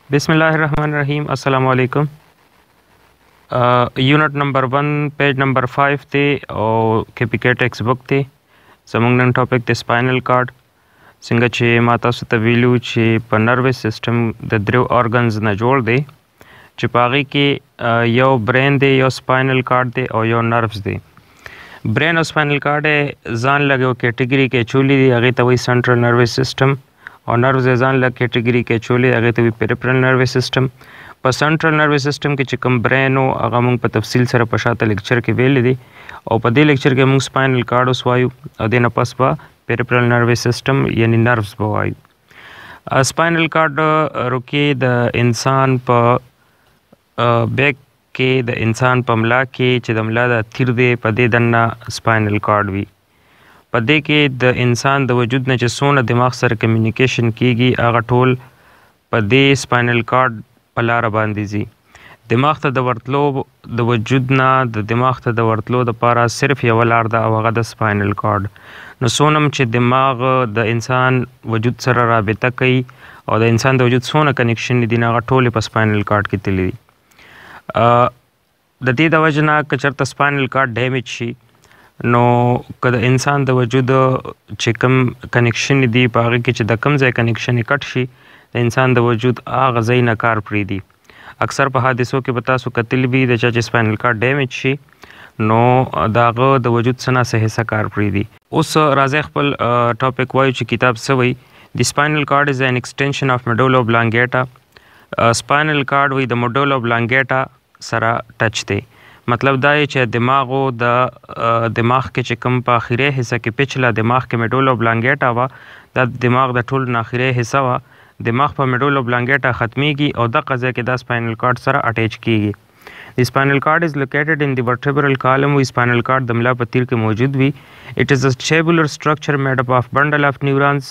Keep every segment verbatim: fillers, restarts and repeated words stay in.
बिस्मिल्लाहिर्रहमानिर्रहीम अस्सलाम वालेकुम। Unit number one page number five थे और केपीके टेक्स्ट बुक थे ज़मूंग नन टॉपिक थे spinal cord څنګه چې ما تاسو ته ویلو چې په نروس سیستم د درو ارګنز نه جوړ دی چې په هغې کې یو برین دی، یو سپاینل کارډ دی او یو نروس دی. برین او سپاینل کارډ یې ځان لږ یو کیټګري کې چولی دی، هغې ته وایي سنټرل نروس سیستم، او نروس یې ځان لږ کیټګري کې چولی هغې ته وایي پیریفرل نروس سیستم. په سنټرل نروس سیستم کې چې کوم برین و هغه موږ په تفصیل سره په شاته لیکچر کې ویلی دی، او په دې لیکچر کې موږ سپاینل کارډ اوس وایو او دې نه پس به پیریفرل نروس سیستم یعنی نروس به وایو. سپاینل کارډ روکې د انسان په بیک کې د انسان په ملا کې چې د ملا د تیر دی په دې دننه سپاینل کارډ وي. په دې کې د انسان د وجود نه چې څونه دماغ سره کمیونیکیشن کیږي هغه ټول په دې سپاینل کارډ په لاره باندې ځي. دماغ ته د ورتلو د وجود نه د دماغ ته د ورتلو دپاره صرف یوه لار ده او هغه د سپاینل کارډ. نو څونه چې دماغ د انسان وجود سره رابطه کوي او د انسان د وجود څونه کنیکشن دي هغه ټولې په سپاینل کارډ کې تللی دي. د دې د وجې نه که چېرته سپاینل کارډ ډیمیج شي نو که د انسان د وجود چې کوم کنیکشن دي په هغې کې چې د کوم ځای کنیکشن یې کټ شي د انسان د وجود هغه ځای نه کار پرېږدي. اکثر په حادثو کې به تاسو کتلي وي د چا چې سپاینل کارډ ډیمیج شي نو د هغه د وجود څه نه څه حصه کار پرېږدي. اوس راځئ خپل ټاپک وایو چې کتاب څه وایي. د سپاینل کارډ از ان ایکسټینشن اف میډولا اوبلانګیټا. سپاینل کارډ وایي د میډولا اوبلانګیټا سره ټچ دی. مطلب دا یې چې دماغو د دماغ کې چې کوم په اخري حصه کې پچله دماغ کې میډولا اوبلانګیټا وه دا دماغ د ټول نه اخري حصه وه، دماغ په میډولا اوبلانګیټا ختمیږي او دغه ځای کې دا سپاینل کارډ سره اټیچ کیږي. The spinal cord is located in the vertebral column. وی spinal cord د ملا په تیر کې موجود وي. It is a tabular structure made up of bundle of neurons.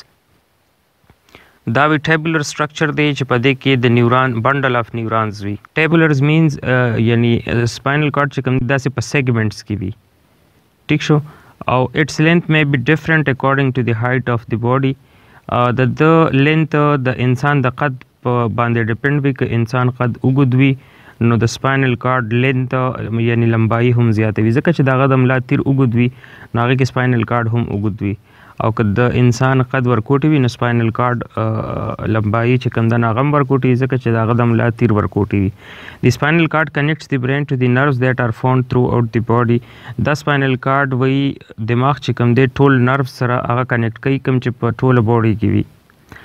دا وی tabular structure دی چې په دې کې د نیوران bundle of neurons وي. Tabulars means uh, یعنی spinal cord چې کوم داسې په segments کې وي. ٹھیک شو. او its length may be different according to the height of the body. د د length د انسان د قد په باندې ډیپند وي. که انسان قد اوږد وي نو د سپاینل کارډ لینت یعنی لمبایي هم زیاته وي، ځکه چې د هغه د ملا تیر اوږد وي نو هغې کې سپاینل کارډ هم اوږد وي. او که د انسان قد ورکوټي وي نو سپاینل کارډ لمبایي چې کوم ده نو هغه هم ورکوټي وي، ځکه چې د هغه د ملا تیر ورکوټي وي. د سپاینل کارډ کنیکټس د برین ټو د نروز دیټ آر فاوند تھرو اوټ د باډي. دا سپاینل کارډ وایي دماغ چې کوم دی ټول نروز سره هغه کنیکټ کوي کوم چې په ټوله باډي کې وي.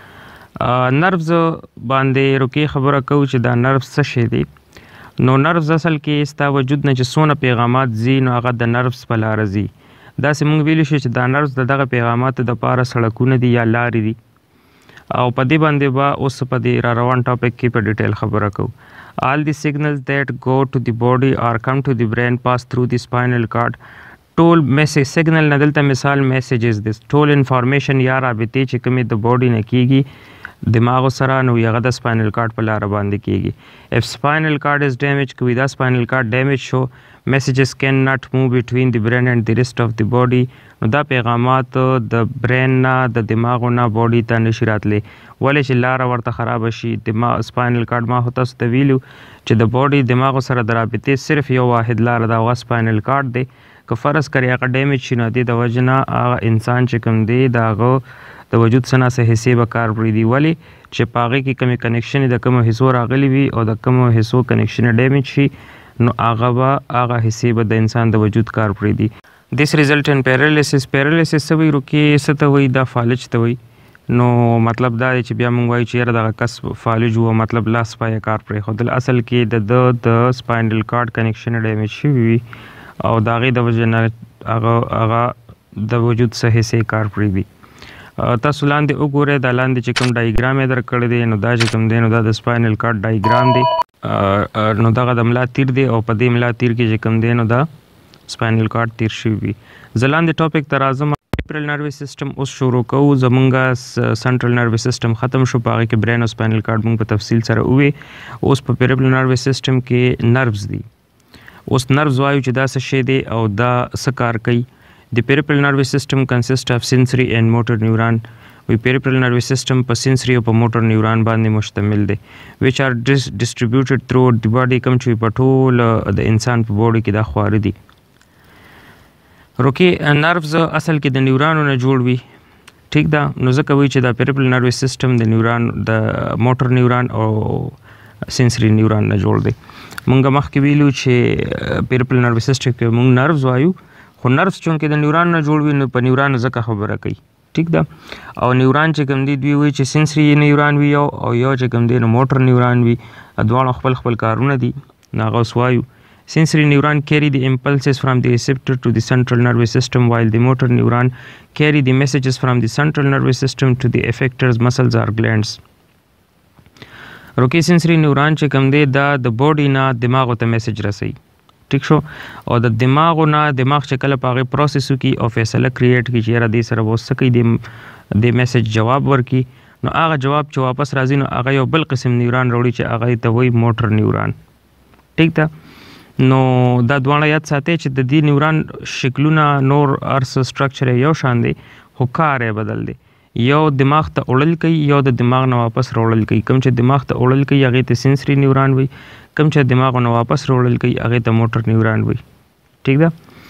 نروز باندې روکې خبره کوو چې دا نروز څه شی دی. نو نروز اصل کې ستا وجود نه چې څونه پیغامات ځي نو هغه د نروز په لاره ځي. داسې موږ ویلی شو چې دا نروز د دغه پیغاماتو دپاره سړکونه دي یا لارې دي، او په دې باندې به اوس په دې را روان ټاپک کې په ډیټیل خبره کوو. All the signals that go to the body or come to the brain pass through the spinal cord. ټول میسیج سیګنل نه دلته مثال میسیجز دی، ټول انفارمیشن یا رابطې چې کومې د باډي نه کیږي دماغو سره نو هغه د سپاینل کارډ په لاره باندې کیږي. if spinal cord is damaged کوي دا سپاینل کارډ ډیمیج شو messages can not move between the brain and the rest of the body. نو دا پیغامات د برین نه د دماغو نه باډي ته نشي راتلی، ولې چې لاره ورته خرابه شي. دماغ سپاینل کارډ ما خو تاسو ته ویلو چې د باډي دماغو سره د رابطې صرف یو واحد لاره ده، هغه سپاینل کارډ دی. که فرض کړئ هغه ډیمیج شي نو د دې د وجې نه هغه انسان چې کوم دی د هغه د وجود څه نه څه حصې به کار پرېږدي، ولې چې په هغې کې کومې کنیکشن د کومو حصو راغلي وي او د کومو حصو کنیکشن ډیمیج شي نو هغه به هغه حصې به د انسان د وجود کار پرېږدي. دس ریزلټ ان پیرالیسس. پیرالیسس څه وایي روکې څه ته وایي دا فالج ته وایي. نو مطلب دا دی چې بیا موږ وایو چې یاره دغه کس فالج و، مطلب لاس پایه کار پرېښودل. اصل کې د ده د سپاینل کارډ کنیکشن ډیمیج شوي وي او د هغې د وجې نه هغه هغه د وجود څه حصې کار پرېږدي. تاسو لاندې وګورئ دا لاندې چې کوم ډایګرام یې درکړی دی نو دا چې کوم دی نو دا د سپاینل کارډ ډایګرام دی. نو دغه د ملا تیر دی او په دې ملا تیر کې چې کوم دی نو دا سپاینل کارډ تیر شوي وي. زه لاندې ټاپک ته راځم. پیریفرل نروس سیستم اوس شروع کوو. زمونږ سنټرل نروس سیستم ختم شو، په هغې کې برین او سپاینل کارډ مونږ په تفصیل سره ووې. اوس په پیریفرل نروس سیستم کې نروز دي. اوس نروز وایو چې دا څه شی دی او دا څه کار کوي. The peripheral nervous system consists of sensory and motor neuron وی پیریفرل نروس سیستم په سنسري او په موټر نیوران باندې مشتمل دی which are dis- distributed throughout the body کوم چې په ټول د انسان په بوډي کې دا خواره دي. روکي نروز اصل کې د نیورانو نه جوړ وي ٹھیک ده نو ځکه وایي چې دا پیریفرل نروس سیستم د نیوران د موټر نیوران او سنسري نیوران نه جوړ دی. مونږ مخکې ویلو چې پیریفرل نروس سیستم کې مونږ نروز وایو خو نروس چونکې د نیوران نه جوړ وي نو په نیوران ځکه خبره کوي ٹھیک ده. او نیوران چې کوم دي دوی وایي چې سنسري نیوران وي او یو چې کوم دی نو موټر نیوران وي دواړه خپل خپل کارونه دي نو هغه اوس وایو. Sensory neuron carry the impulses from the receptor to the central nervous system while the motor neuron carry the messages from the central nervous system to the effectors muscles or glands. روکي sensory neuron چې کوم دی دا د بوډي نه دماغ ته میسج رسوي ٹھیک شو او د دماغ نه دماغ چې کله په هغه پروسس کی او فیصله کریټ کی چې را دې سره وسکي د د میسج جواب ورکي نو هغه جواب چې واپس راځي نو هغه یو بل قسم نیورون وروړي چې هغه ته وایي موټر نیورون ٹھیک ده. نو دا دواړه یاد ساتي چې د دې نیورون شکلونه نور ارس سټرکچر یو شان دي خو کار یې بدل دی. یو دماغ ته اورل کوي یو د دماغ نه واپس راوړل کوي. کوم چې دماغ ته اورل کوي هغه ته سنسري نیورون وي کوم چې دماغ نه واپس راوړل کوي هغه ته موټر نیورون وي ٹھیک ده.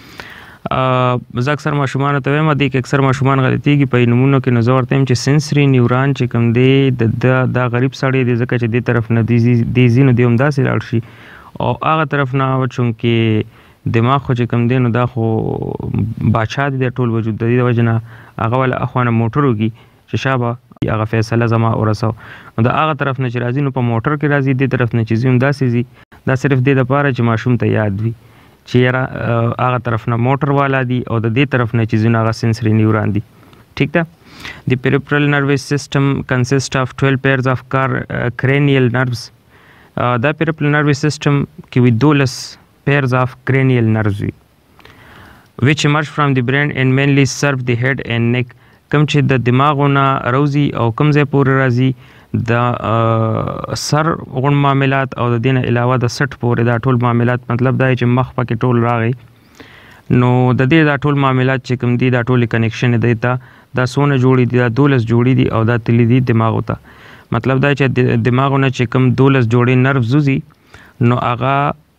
ا زه اکثر ماشومان ته وایم د اکثر ماشومان غلطيږي په نمونو کې نظر ورته چې سنسري نیورون چې کوم دی د د غریب سړی دی ځکه چې د طرف نه دی زینو دی هم داسې لاړ شي او هغه طرف نه چونکې دماغ خو چې کوم دی نو دا خو باچا دی د ټول وجود د دې وجه نه هغه ول اخوانه موټر وږي چې شابه هغه فیصله زما ورسو نو د هغه طرف نه چې راځي نو په موټر کې راځي د طرف نه چې زم داسې زی دا صرف د لپاره چې ماشوم ته یاد وي چې هغه طرف نه موټر والا دی او د دې طرف نه چې زونه هغه سنسري نیورون دی ٹھیک ده. The peripheral nervous system consists of twelve pairs of car, uh, cranial nerves. Uh, دا peripheral nervous system کې وي دولس pairs of cranial nerves وي which emerge from the brain and mainly serve the head and neck. کوم چې د دماغونه روزي او کوم ځای پورې راځي د سر غون معاملات او د دین علاوه د سټ پورې دا ټول معاملات مطلب دا چې مخ پکې ټول راغی نو د دې دا ټول معاملات چې کوم دي دا ټول کنیکشن دی ته دا سونه جوړي دي دا دولس جوړي دي او دا تللی دي دماغ ته مطلب دا چې دماغونه چې کوم دولس جوړي نرو زوزي نو هغه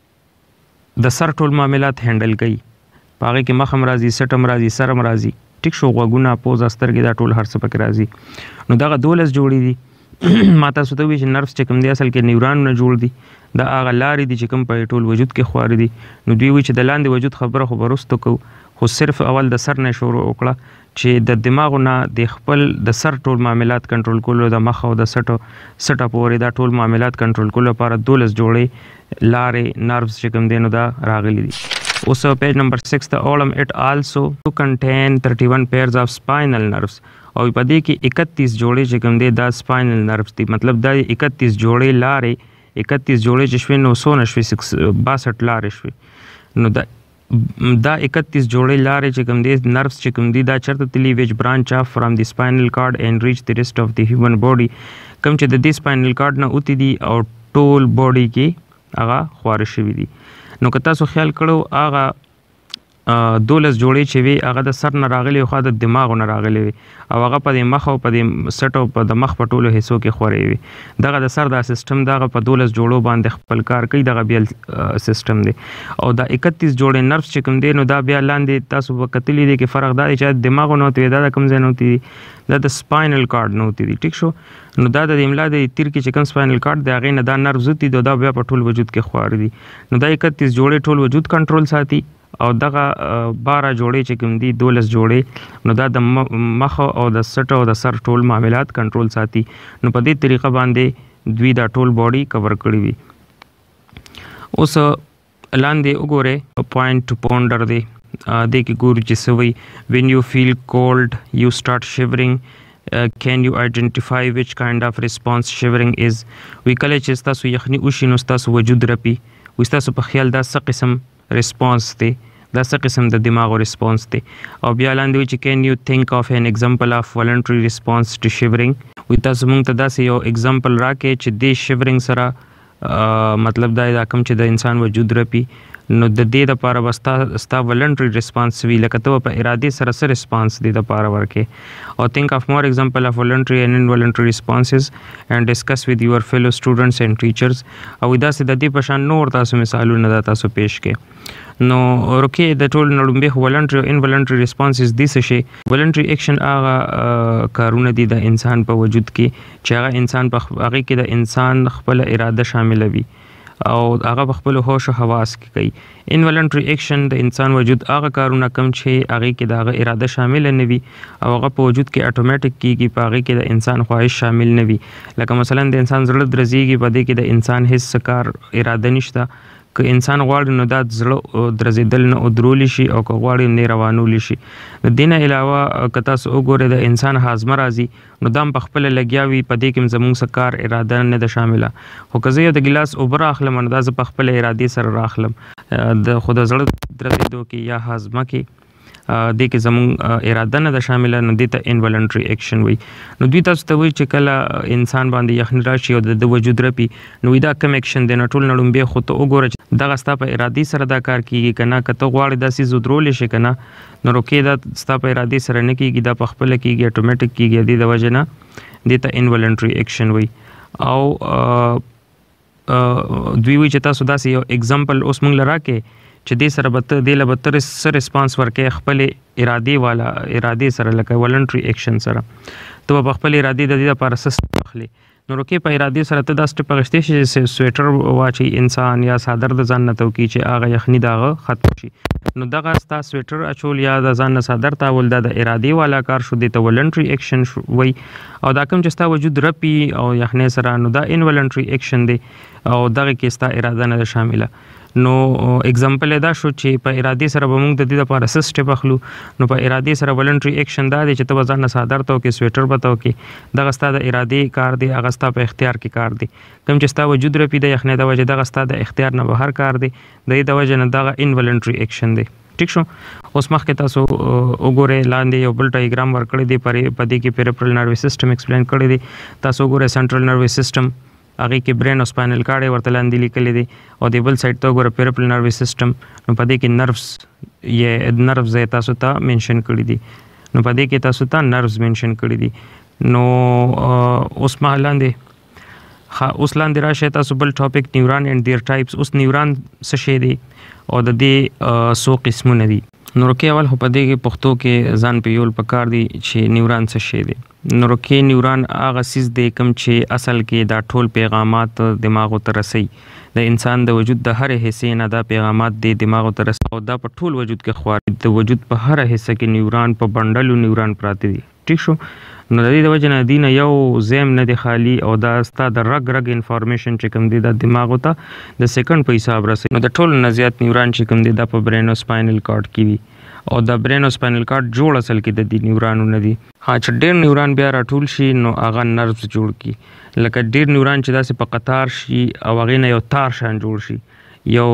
د سر ټول معاملات هندل کوي پاره کې مخ هم راځي سټ هم راځي سر هم راځي ټیک شو غوګونه پوز استرګې دا ټول هر څه پکې راځي نو دا دولس جوړي دي ماته سوته وی چې نرفز چې کوم دی اصل کې نیورون نه جوړ دي دا هغه لارې دي چې کوم په ټول وجود کې خوار دي نو دوی وی چې د لاندې وجود خبره خو برستو کو خو صرف اول د سر نه شروع وکړه چې د دماغونه د خپل د سر ټول معاملات کنټرول کولو د مخ او د سټو سټه پورې دا ټول معاملات کنټرول کولو لپاره دولس جوړي لارې نروز چې کوم دینو دا راغلي دي. اوس پیج نمبر six ته اولم اٹ آلسو to contain thirty-one pairs of spinal nerves او په دې کې اکتیس جوړې چې کوم دي دا spinal nerves دي مطلب دا اکتیس جوړې لارې اکتیس جوړې چې شوي نو څو نشوي باسټ لارې شوي نو دا دا اکتیس جوړې لارې چې کوم دي نروز چې کوم دي دا چرته تلی which branch off from the spinal cord and reach the rest of the human body کوم چې د دې spinal cord نه اوتی دي او ټول بوډي کې هغه خوار شوي دي. نو که تاسو خیال کړو هغه دولس جوړې چې وي هغه د سر نه راغلي خو د دماغ نه راغلي وي او هغه په د مخ او په د سټو په د مخ په ټولو حصو کې خوري وي دغه د سر دا سیستم دغه په دولس جوړو باندې خپل کار کوي دغه بیل سیستم دی او دا اکتیس جوړې نرفز چې کوم دی نو دا بیا لاندې تاسو په کتلې دي کې فرق دا چې دماغ نه وي دا کوم ځای نه وي دا د سپاینل کارډ نه وي ټیک شو نو دا د املا د تیر کې چې کوم سپاینل کارډ دی هغه نه دا نرفز دي دا بیا په ټول وجود کې خوار دي نو دا اکتیس جوړې ټول وجود کنټرول ساتي او دغه بارا جوړې چې کوم دي دولس جوړې نو دا د مخ او د سټ او د سر ټول معاملات کنټرول ساتي نو په دې طریقه باندې دوی دا ټول باډي کور کړی وي. اوس لاندې وګوره پوینټ ټو پونډر دی د کې ګور چې سوي when you feel cold you start shivering uh, can you identify which kind of response shivering is وی کله چې تاسو یخني وشي نو تاسو وجود رپی وي تاسو په خیال دا څه قسم response دی دا څه قسم د دماغو response دی او بیا لاندې وی چې can you think of an example of voluntary response to shivering وی تاسو مونږ ته داسې یو example راکې چې د shivering سره مطلب دا دا کوم چې د انسان وجود رپی نو د دې د پاره وستا ستا ولنټری ریسپانس وی لکه ته په ارادي سره سره ریسپانس دی د پاره ورکه او think of more example of voluntary and involuntary responses and discuss with your fellow students and teachers او دا سه د دې په شان نور تاسو مثالونه دا تاسو پیش کې نو ورکه د ټول نړمبه voluntary او involuntary responses دي څه شي voluntary action هغه کارونه دي د انسان په وجود کې چې هغه انسان په هغه کې د انسان خپل اراده شامل وي او هغه په خپل هوش او حواس کې کوي انولنټری ایکشن د انسان وجود هغه کارونه کم چې هغه کې دغه اراده شامل نه وي او هغه په وجود کې اتوماتیک کیږي په هغه کې د انسان خواهش شامل نه وي لکه مثلا د انسان زړه درزيږي په دې کې د انسان هیڅ کار اراده نشته که انسان غواړي نو د زړه درزیدل نه ودرول شي او که غواړي نه روانول شي د دینه علاوه که تاسو وګورئ د انسان هاضمه راځي نو دام په خپل لګیاوي په دې کې زموږ سکار اراده نه ده شامله خو که زه د ګلاس اوبه راخلم نو دا زه په خپل ارادي سره راخلم د خود زړه درزیدو کې یا هاضمه کې د کې زموږ اراده نه ده شامله نو دې ته انولنټری ایکشن وي نو دوی تاسو ته وایي چې کله انسان باندې یخني راشي او د وجود رپی نو دا کم ایکشن دی نه ټول نړمبه خو ته وګوره دغه ستا په ارادي سره دا کار کیږي کنه که ته غواړې داسې زودرول شي کنه نو روکې دا ستا په ارادي سره نه کیږي دا په خپل کیږي اتوماتیک کیږي د دې وجه نه دې ته انولنټری ایکشن وي او دوی وایي چې تاسو داسې یو اگزامپل اوس موږ لراکې چې دې سره به ته دې له به ته سره ریسپانس ورکې خپل ارادي والا ارادي سره لکه ولنټری ایکشن سره ته په خپل ارادي د دې لپاره سست اخلي نو روکې په ارادي سره ته دا سټپ غشتې شي سویټر واچي انسان یا صادر د ځان نه توکي چې هغه یخني داغه ختم شي نو دغه ستا سویټر اچول یا د ځان نه صادر تاول د ارادي والا کار شو د ولنټری ایکشن وي او دا کوم چې ستا وجود رپی او یخني سره نو دا انولنټری ایکشن دی او دغه کې ستا اراده نه شامله نو اگزامپل دا شو چې په ارادي سره به موږ د دې لپاره سسټ بخلو نو په ارادي سره ولنټری ایکشن دا دی چې ته ځان نه صادر تو کې سویټر بتاو کې دغه ستا د ارادي کار دی هغه ستا په اختیار کې کار دی کوم چې ستا وجود رپی د یخنۍ د وجه دغه ستا د اختیار نه بهر کار دی د دې د وجه نه دغه انولنټری ایکشن دی ٹھیک شو اوس مخکې تاسو وګورئ لاندې یو بل ډایګرام ورکړی دی پرې په دې کې پیریفرل نروس سیستم ایکسپلین کړی دی تاسو وګورئ سنټرل نروس سیستم هغه کې برین او سپاینل کارډ ورته لاندې لیکل دي او د بل سایډ ته وګوره پیریفرل نروس سیستم نو په دې کې نروس یې نروس یې تاسو ته منشن کړی دي نو په دې کې تاسو ته نروس منشن کړی دي نو اوس ما لاندې ها اوس لاندې راشه تاسو بل ټاپک نیورون اینڈ دیر ټایپس اوس نیورون څه شی دی او د دې سو قسمونه دي نو رکه اول په دې کې پښتو کې ځان په یول پکار دي چې نیورون څه شی دی نو رکه نیورون هغه سیس دی کوم چې اصل کې دا ټول پیغامات دماغ ته رسي د انسان د وجود د هر حصے نه دا پیغامات دی دماغ ته رسي او دا په ټول وجود کې خواري د وجود په هر حصے کې نیورون په بندلو نیورون پراته دي ٹھیک شو نو د دې د وجه نه دینه یو زم نه دی خالی او دا ستا د رګ رګ انفارمیشن چې کوم دی د دماغ ته د سکند په حساب رسي نو د ټول نه زیات نیورون چې کوم دی د په برین او سپاینل کارډ کې وي او د برین او سپاینل کارډ جوړ اصل کې د دې نیورونو نه دي ها چې ډېر نیورون بیا راټول شي نو هغه نروس جوړ کی لکه ډېر نیورون چې داسې په قطار شي او هغه نه یو تار شان جوړ شي یو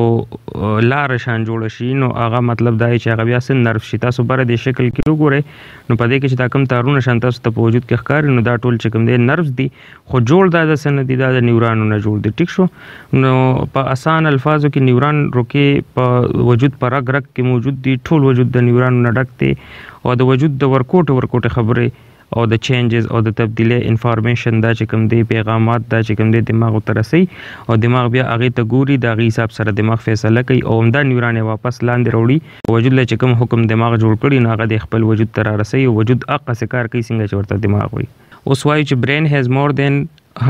لار شان جوړ شي نو هغه مطلب دا چې هغه بیا سن نرو شي تاسو بره د شکل کې وګورئ نو په دې کې چې دا کوم تارونه شان تاسو ته په وجود کې ښکاري نو دا ټول چې کوم دی نروس دي خو جوړ دا د سن دي دا د نیورونو نه جوړ دي ټیک شو نو په آسان الفاظو کې نیورون روکې په وجود پر رګ رګ کې موجود دي ټول وجود د نیورونو نه ډک دی او د وجود د ورکوټ ورکوټ خبره او د چینجز او د تبدیلی انفارمیشن دا چې کوم دی پیغامات دا چې کوم دی دماغ ته رسي او دماغ بیا هغه ته ګوري دا غي حساب سره دماغ فیصله کوي او همدا نیورون واپس لاندې وروړي وجود له چې کوم حکم دماغ جوړ کړي نو هغه د خپل وجود تر رسي او وجود اقا سکار کوي څنګه چې ورته دماغ وي اوس وایي چې برین هاز مور دین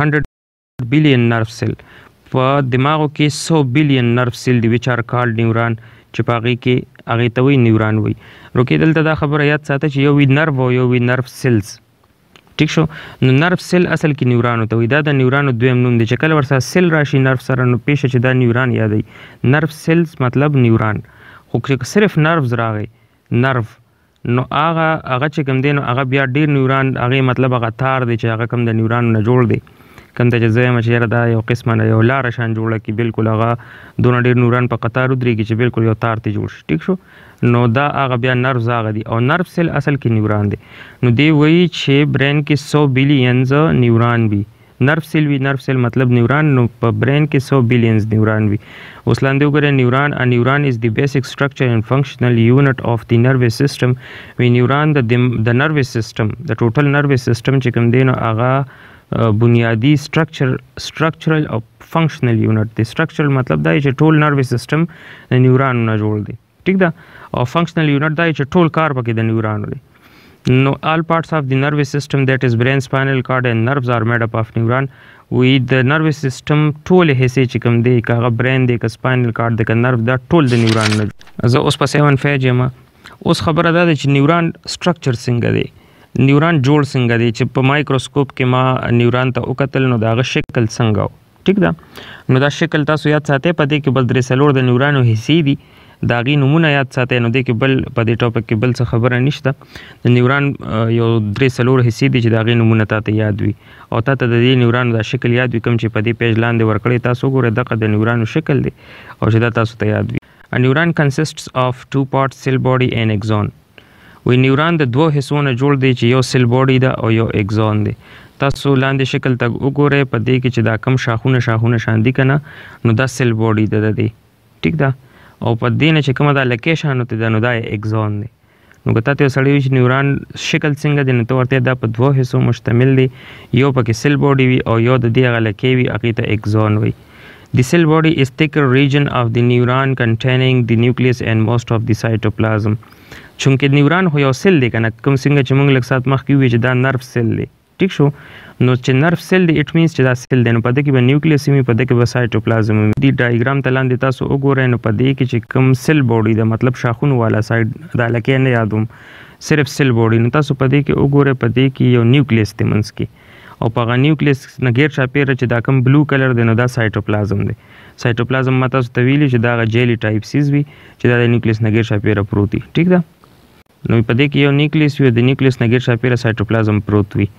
هنډرډ بلین نرف سیل په دماغو کې سو بلین نرف سیل دی وچ ار کالډ نیورون چې پاغي کې هغه ته وی نیورون وي روکې دلته دا خبره یاد ساته چې یو وی نرو او یو وی نرف سیلز ٹھیک شو نو نرف سیل اصل کې نیورون ته وي دا د نیورون دویم نوم دی چې کله ورسره سیل راشي نرف سره نو پیش چې دا نیورون یادای نرف سیلز مطلب نیورون خو چې صرف نروز راغی نرو نو هغه هغه چې کوم دی نو هغه بیا ډیر نیورون هغه مطلب هغه تار دی چې هغه کوم د نیورون نه جوړ دی کوم ته چې زما چې دا یو قسمه نه یو لار شان جوړه کی بالکل هغه دونه ډیر نیورون په قطار ودرېږي چې بالکل یو تار ته جوړ شي ټیک شو نو دا هغه بیا نرو زاغ دي او نرو سیل اصل کې نیورون دي نو دی وایي چې برین کې سو بلینز نیورون وي نرف سیل وي نرف سیل مطلب نیوران نو په برین کې سو بلینز نیوران وي اوس لاندې وګورئ نیوران ا نیوران از دی بیسیک سټرکچر اینڈ فنکشنل یونټ اف دی نروس سیستم وی نیوران د د نروس سیستم د ټوټل نروس سیستم چې کوم دی نو هغه بنیادی سټرکچر سټرکچرل او فنکشنل یونټ دی سټرکچرل مطلب دا چې ټول نروس سیستم د نیورانو نه جوړ دی ټیک ده او فنکشنل یونټ دا چې ټول کار پکې د نیورانو دی No, all parts of the nervous system, that is brain, spinal cord and nerves, are made up of neuron. With the nervous system ټول حصې چې کوم دی که برین دی که سپاینل کارډ دی که نرو دا ټول د نیوران نه زه اوس په سیون فیج یم اوس خبره دا ده چې نیوران سټرکچر څنګه دی نیوران جوړ څنګه دی چې په مایکروسکوپ کې ما نیوران ته وکتل نو د هغه شکل څنګه و ټیک ده نو دا شکل تاسو یاد ساتئ په دې کې بل درې څلور د نیورانو حصې دي د هغې نومونه یاد ساتئ نو دې کې بل په دې ټاپک کې بل څه خبره نشته د نیوران یو درې څلور حصې دي چې د هغې نومونه تا ته یاد وي او تا ته د دې نیورانو دا شکل یاد وي کوم چې په دې پیج لاندې ورکړی تاسو وګورئ دغه د نیورانو شکل دی او چې دا تاسو ته یاد وي A neuron consists of two parts, cell body and axon. وی نیوران د دوه حصو نه جوړ دی چې یو سیل باډي ده او یو اگزون دی تاسو لاندې شکل ته وګورئ په دې کې چې دا کم شاخونه شاخونه شان دي که نه نو دا سیل باډي ده د دی ټیک ده او په دې نه چې کومه دا لکې شانو ته ده نو دا اګزون دی نو که تا ته یو سړی وي چې نیوران شکل څنګه دی نو ته ورته دا په دوه حصو مشتمل دی یو پکې سیل باډي وي او یو د دې هغه لکې وي هغې ته اګزون وي The cell body is thicker region of the neuron containing the nucleus and most of the cytoplasm. چونکه نیوران خو یو سیل دی کنه کوم څنګه چې موږ لږ ساعت مخکې وویل چې دا نرف سیل دی ټیک شو نو چې نرف سیل دی اټ مینس چې دا سیل دی نو په دې کې به نیوکلیس وي په دې کې به سایټوپلازم وي دې ډایګرام ته لاندې تاسو وګورئ نو په دې کې چې کوم سیل باډي ده مطلب شاخونو والا سایډ دا لکه نه یادوم صرف سیل باډي نو تاسو په دې کې وګورئ په دې کې یو نیوکلیس دی منځ کې او په هغه نیوکلیس نه غیر چاپیره چې دا کوم بلو کلر دی نو دا سایټوپلازم دی سایټوپلازم ما تاسو ته ویلي چې دا هغه جیلی ټایپ سیز وي چې دا د نیوکلیس نه غیر چاپیره پروت وي ټیک ده نو په دې کې یو نیوکلیس وي د نیوکلیس نه غیر چاپیره سایټوپلازم پروت وي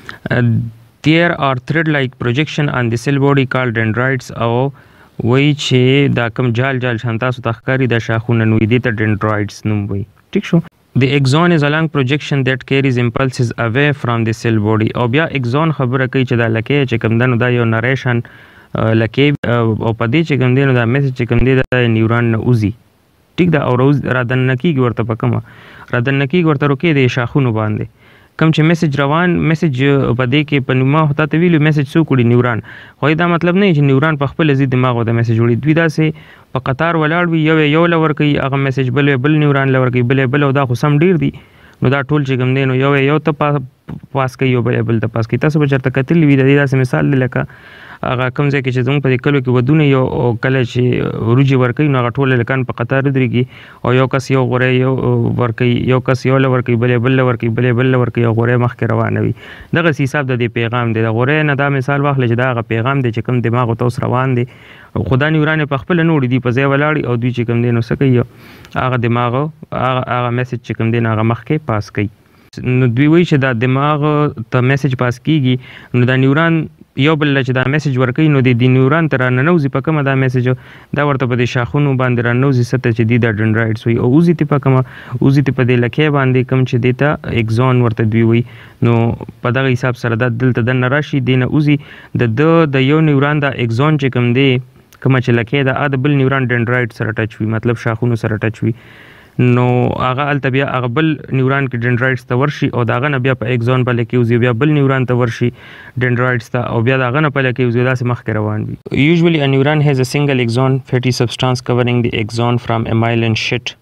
there are thread like projection on the cell body called dendrites او وایي چې دا کوم جال جال شان تاسو ته ښکاري دا شاخونه نو دې ته dendrites نوم وایي ټیک شو The axon is a long projection that carries impulses away from the cell body او بیا axon خبره کوي چې دا لکې چې کوم ده نو دا یو نریشن لکې او په دې چې کوم دی نو دا میسج چې کوم دی دا نیوران نه وځي ټیک ده او رادننه کېږي ورته په کومه رادننه کېږي ورته روکې د شاخونو باندې کوم چې میسج روان میسج په دې کې په ما خو تا ته ویلو میسج څوک وړي نیوران خو دا مطلب نه چې نیوران په خپله ځي دماغ ورته میسج وړي دوی داسې په قطار ولاړ وي یو یو له ورکوي هغه میسج بل بل نیوران له ورکوي بل بل او دا خو سم ډېر دي نو دا ټول چې کوم دی نو یو یو ته پاس کوي یو بل بل ته پاس کوي تاسو به چېرته کتلي وي د دې داسې مثال دی لکه هغه کوم ځای کې چې زموږ په دې کلو کې ودونه یو کله چې وروجې ورکوي نو هغه ټول هلکان په قطار ودرېږي او یو کس یو غوری یو ورکوي یو کس یو له ورکوي بل بل له ورکوي بل بل له ورکوي او غوری مخکې روانه وي دغسې حساب د دې پیغام دی د غوری نه دا مثال واخله چې دا هغه پیغام دی چې کوم دماغ ورته اوس روان دی خو دا نیوران یې پخپله نه وړي دي په ځای ولاړي او دوی چې کوم دی نو څه کوي هغه دماغ هغه میسج چې کوم دی نو هغه مخکې پاس کوي نو دوی وایي چې دا دماغ ته میسج پاس کیږي نو دا نیوران یو بل چې دا میسج ورکوي نو د دې نیوران ته راننوځي په کومه دا میسج دا ورته په دې شاخونو باندې راننوځي څه ته چې دي دا ډنډرایډس وایي او وځي تې په کومه وځي تې په دې لکې باندې کوم چې دې ته اګزون ورته دوی وایي نو په دغه حساب سره دا دلته دننه راشي دې نه وځي د ده د یو نیوران دا اګزون چې کوم دی کومه چې لکې ده دا بل نیوران ډنډرایډ سره ټچ وي مطلب شاخونو سره ټچ وي نو هغه هلته بیا هغه بل نیوران کې ډنډرایډس ته ورشي او د هغه نه بیا په اګزون په لکې وځي بیا بل نیوران ته ورشي ډنډرایډس ته او بیا د هغه نه په لکې وځي داسې مخکې روان وي Usually a neuron has a single axon fatty substance covering the axon from a myelin sheet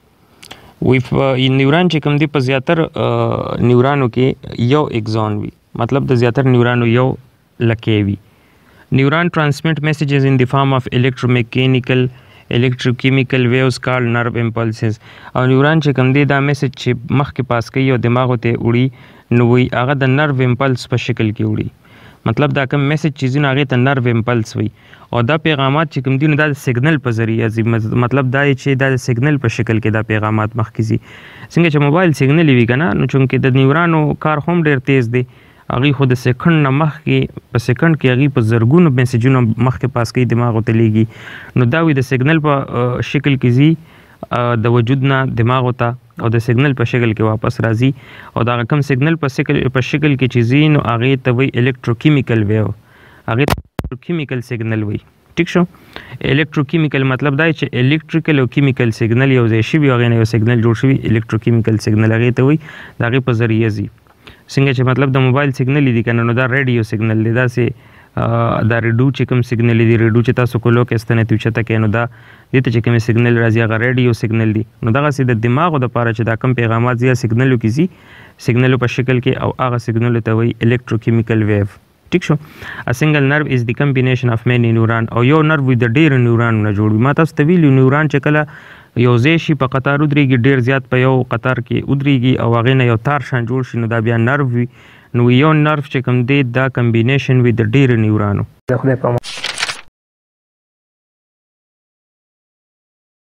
وی نیوران چې کوم دی په زیاتر نیورانو کې یو اګزون وي مطلب د زیاتر نیورانو یو لکې وي Neuron transmit messages in the form of electromechanical electrochemical waves called nerve impulses او نیوران چې کوم دی دا میسج چې مخکې پاس کوي او دماغو ته وړي نو وایي هغه د نرو امپلس په شکل کې وړي مطلب دا کوم میسج چې ځي نو هغې ته نرو امپلس وایي او دا پیغامات چې کوم دي نو دا د سیګنل په ذریعه ځي مطلب دا چې دا د سیګنل په شکل کې دا پیغامات مخکې ځي څنګه چې موبایل سیګنل وي که نه نو چونکې د نیورانو کار هم ډېر تیز دی هغې خو د سیکنډ نه مخکې په سیکنډ کې هغې په زرګونو میسجونه مخکې پاس کوي دماغو ته لیږي نو دا وي د سیګنل په شکل کې ځي د وجود نه دماغو ته او د سیګنل په شکل کې واپس راځي او دا کوم سیګنل په شکل په شکل کې چې زین او هغه ته وی الکتروکیمیکل ویو هغه الکتروکیمیکل سیګنل وی ټیک شو الکتروکیمیکل مطلب دا چې الکتریکل او کیمیکل سیګنل یو ځای شي هغه نه یو سیګنل جوړ شي الکتروکیمیکل سیګنل هغه ته وی دا غي په ذریعہ زی څنګه چې مطلب د موبایل سیګنل دی کنه نو دا ریډیو سیګنل دی دا سي دا ریډیو چې کوم سیګنل دی ریډیو چې تاسو کولو کې استنه تی چته کې نو دا دته چې کوم سیګنل راځي هغه ریډیو سیګنل دی نو دا سي د دماغ د پاره چې دا کوم پیغامات زیات سیګنلو کې زی سیګنلو په شکل کې او هغه سیګنل ته وایي الکتروکیمیکل ویو ټیک شو ا سنگل نرو از د کمبینیشن اف مینی نیورون او یو نرو د ډیر نیورون نه جوړ ما تاسو ته ویلو نیورون چې کله یو ځای شي په قطار ودرېږي ډیر زیات په یو قطار کې ودرېږي او هغه نه یو تار شان جوړ شي نو دا بیا نرو وي نو یو نرو چې کوم دی دا کمبینیشن وي د ډیر نیورونو